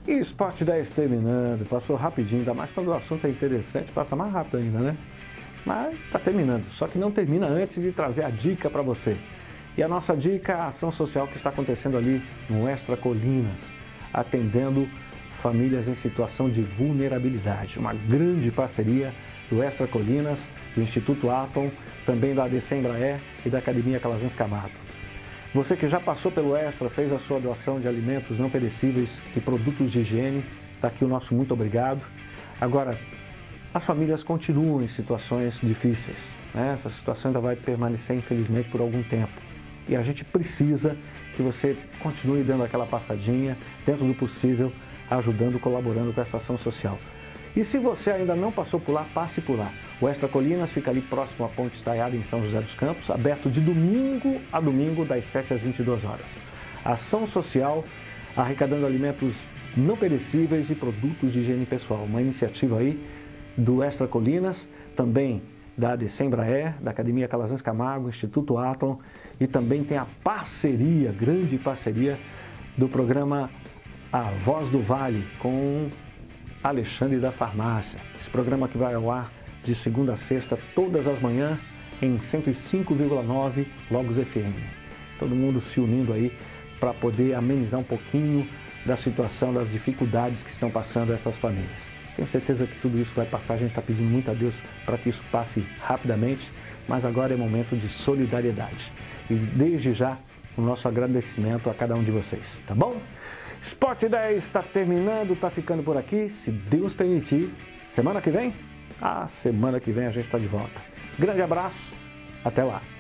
E Sport 10 terminando, passou rapidinho, ainda mais quando o assunto é interessante, passa mais rápido ainda, né? Mas está terminando, só que não termina antes de trazer a dica para você. E a nossa dica é a ação social que está acontecendo ali no Extra Colinas, atendendo famílias em situação de vulnerabilidade. Uma grande parceria do Extra Colinas, do Instituto Atom, também da ADC Embraer e da Academia Calazans Camargo. Você que já passou pelo Extra, fez a sua doação de alimentos não perecíveis e produtos de higiene, está aqui o nosso muito obrigado. Agora, as famílias continuam em situações difíceis, né? Essa situação ainda vai permanecer, infelizmente, por algum tempo. E a gente precisa que você continue dando aquela passadinha, dentro do possível, ajudando, colaborando com essa ação social. E se você ainda não passou por lá, passe por lá. O Extra Colinas fica ali próximo à Ponte Estaiada, em São José dos Campos, aberto de domingo a domingo, das 7 às 22 horas. Ação social, arrecadando alimentos não perecíveis e produtos de higiene pessoal. Uma iniciativa aí do Extra Colinas, também da ADC Embraer, da Academia Calazans Camargo, Instituto Atom, e também tem a parceria, grande parceria, do programa A Voz do Vale, com Alexandre da Farmácia. Esse programa que vai ao ar de segunda a sexta, todas as manhãs, em 105,9 Logos FM. Todo mundo se unindo aí para poder amenizar um pouquinho da situação, das dificuldades que estão passando essas famílias. Tenho certeza que tudo isso vai passar, a gente está pedindo muito a Deus para que isso passe rapidamente, mas agora é momento de solidariedade. E desde já, o nosso agradecimento a cada um de vocês, tá bom? Sport 10 está terminando, está ficando por aqui, se Deus permitir. Semana que vem? Semana que vem a gente está de volta. Grande abraço, até lá!